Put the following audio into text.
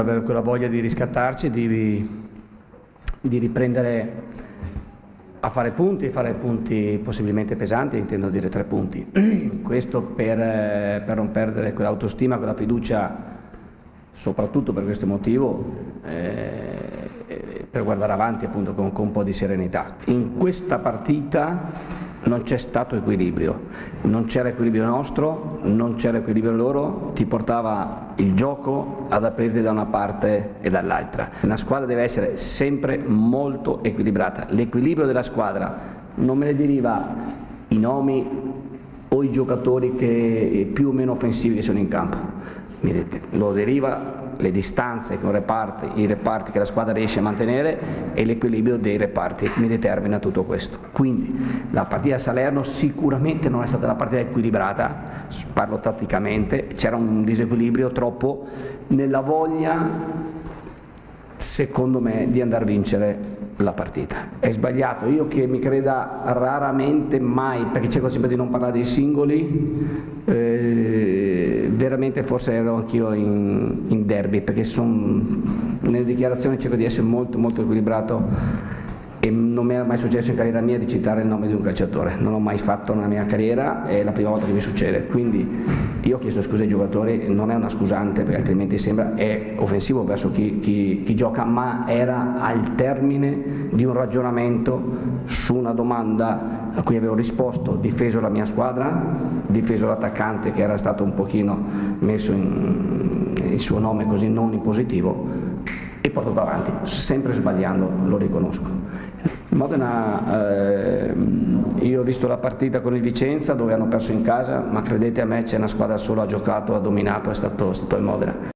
Avere quella voglia di riscattarci, di riprendere a fare punti possibilmente pesanti, intendo dire 3 punti. Questo per non perdere quell'autostima, quella fiducia, soprattutto per questo motivo, per guardare avanti appunto con un po' di serenità. In questa partita non c'è stato equilibrio, non c'era equilibrio nostro, non c'era equilibrio loro, ti portava il gioco ad aprirti da una parte e dall'altra. Una squadra deve essere sempre molto equilibrata, l'equilibrio della squadra non me ne deriva i nomi o i giocatori che più o meno offensivi che sono in campo, lo deriva le distanze che i reparti che la squadra riesce a mantenere e l'equilibrio dei reparti mi determina tutto questo. Quindi la partita a Salerno sicuramente non è stata una partita equilibrata, parlo tatticamente, c'era un disequilibrio troppo nella voglia, secondo me, di andare a vincere la partita. È sbagliato, io che mi creda raramente mai, perché cerco sempre di non parlare dei singoli, veramente forse ero anch'io in derby, perché nelle dichiarazioni cerco di essere molto equilibrato e non mi è mai successo in carriera mia di citare il nome di un calciatore, non l'ho mai fatto nella mia carriera, è la prima volta che mi succede, quindi io ho chiesto scusa ai giocatori, non è una scusante perché altrimenti sembra è offensivo verso chi gioca, ma era al termine di un ragionamento su una domanda a cui avevo risposto, difeso la mia squadra, difeso l'attaccante che era stato un pochino messo il suo nome così non in positivo e portato avanti, sempre sbagliando, lo riconosco. Modena, io ho visto la partita con il Vicenza dove hanno perso in casa, ma credete a me c'è una squadra solo, ha giocato, ha dominato, è stato il Modena.